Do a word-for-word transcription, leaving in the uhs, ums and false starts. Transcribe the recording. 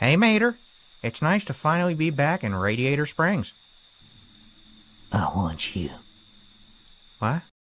Hey, Mater. It's nice to finally be back in Radiator Springs. I want you. What?